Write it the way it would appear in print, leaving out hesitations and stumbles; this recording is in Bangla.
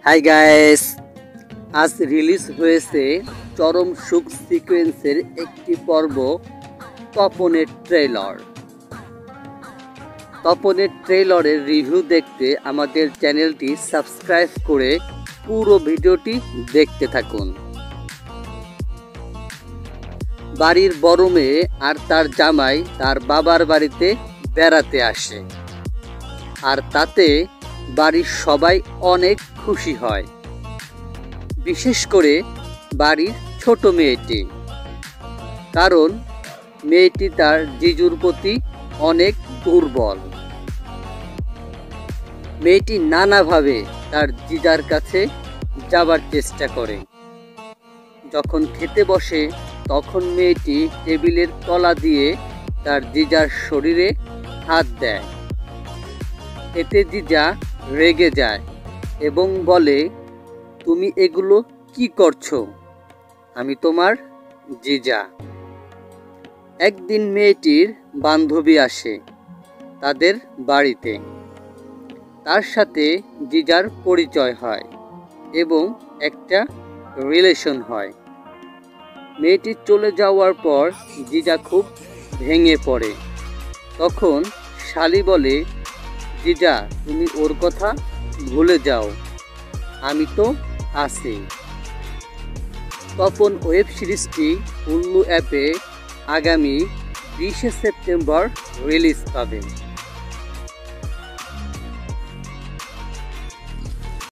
হাই গাইস, আজ রিলিজ হয়েছে চরম সুখ সিকোয়েন্সের একটি পর্ব তপনের ট্রেলার। তপনের ট্রেলারের রিভিউ দেখতে আমাদের চ্যানেলটি সাবস্ক্রাইব করে পুরো ভিডিওটি দেখতে থাকুন। বাড়ির বড় মেয়ে আর তার জামাই তার বাবার বাড়িতে বেড়াতে আসে, আর তাতে বাড়ির সবাই অনেক খুশি হয়, বিশেষ করে বাড়ির ছোট মেয়েটি, কারণ মেয়েটি তার জিজুর প্রতি অনেক দুর্বল। মেয়েটি নানাভাবে তার জিজার কাছে যাবার চেষ্টা করে। যখন খেতে বসে তখন মেয়েটি টেবিলের তলা দিয়ে তার জিজার শরীরে হাত দেয়। এতে জিজা রেগে যায় এবং বলে, তুমি এগুলো কি করছো? আমি তোমার জিজা। একদিন মেয়েটির বান্ধবী আসে তাদের বাড়িতে, তার সাথে জিজার পরিচয় হয় এবং একটা রিলেশন হয়। মেয়েটি চলে যাওয়ার পর জিজা খুব ভেঙে পড়ে। তখন শালি বলে, জিজা তুমি ওর কথা ভুলে যাও, আমি তো আছি। তপন ওয়েব সিরিজটি উল্লু অ্যাপে আগামী 20 সেপ্টেম্বর রিলিজ পাবে।